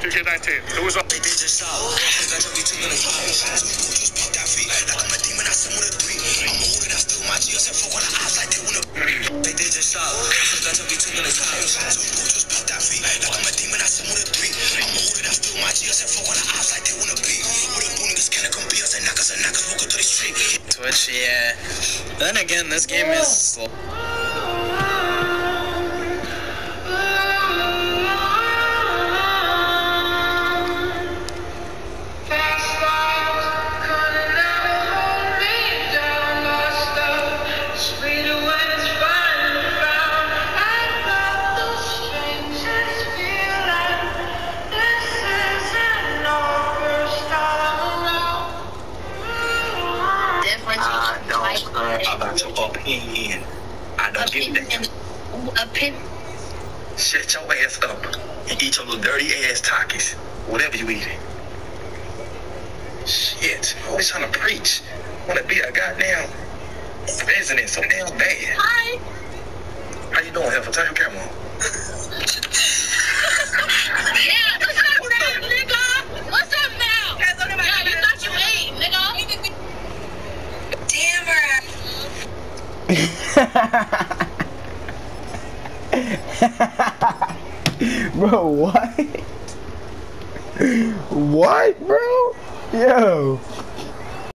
2K19. Who was on? They did just stop. Got to be 2 minutes. Just pop that feet. Like I'm a demon, I send with a 3. I'm a hood and I still my G's and fuck on the eyes like they wanna. They did just stop. Got to be 2 minutes. Just pop that feet. Like I'm a demon, I send with a 3. I'm a hood and I still my G's and fuck on the eyes like they wanna be. With a boom, niggas can't come be us and knockers walking through the street. Twitch, yeah. Then again, this game is slow. About your opinion. I don't give that. Opinion. Shut your ass up and eat your little dirty ass Takis. Whatever you eating. Shit. Always trying to preach. Wanna be a goddamn president so damn bad. Hi. How you doing, Heifer? Turn your camera on. Yeah, what's up now, nigga? What's up now? Yeah, you thought you ate, nigga. Damn her. Bro, what? What, bro? Yo.